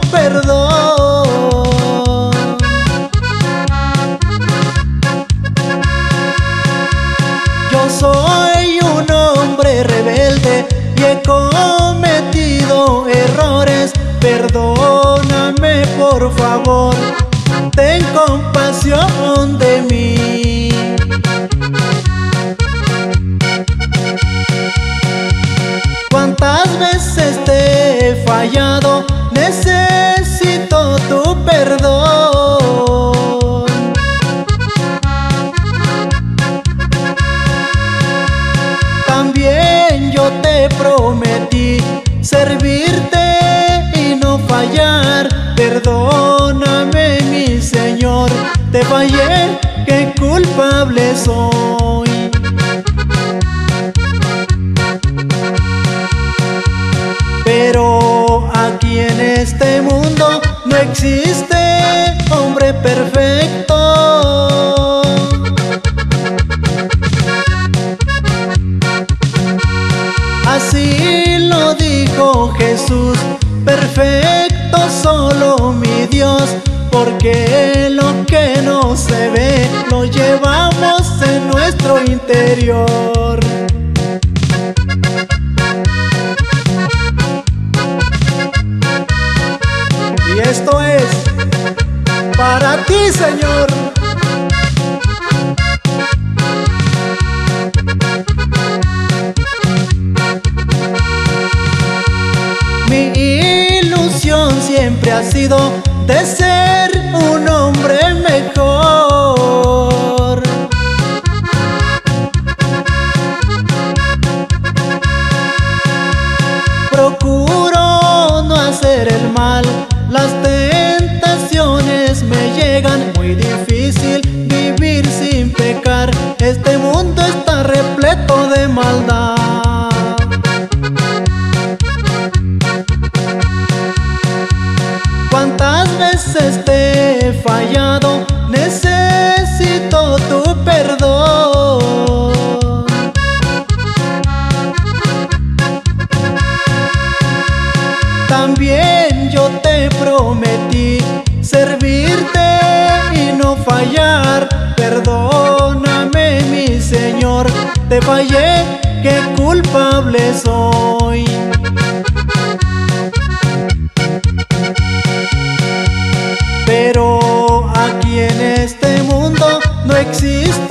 perdón. Yo soy un hombre rebelde y he cometido errores. Perdóname por favor, ten compasión de mí. Cuántas veces te he fallado, necesito tu perdón. También yo te prometí servirte y no fallar. Perdóname, mi Señor, te fallé, qué culpable soy. Pero aquí en este mundo no existe hombre perfecto. Así lo dijo Jesús, perfecto solo mi Dios, porque lo que no se ve lo llevamos en nuestro interior. Y esto es para ti, Señor. Mi ilusión siempre ha sido de ser un hombre mejor. Procuro no hacer el mal, las tentaciones me llegan. Muy difícil vivir sin pecar, este mundo está repleto de maldad. Cuántas veces te he fallado, necesito tu perdón. También yo te prometí servirte y no fallar. Perdóname, mi Señor, te fallé, qué culpable soy. Pero aquí en este mundo no existe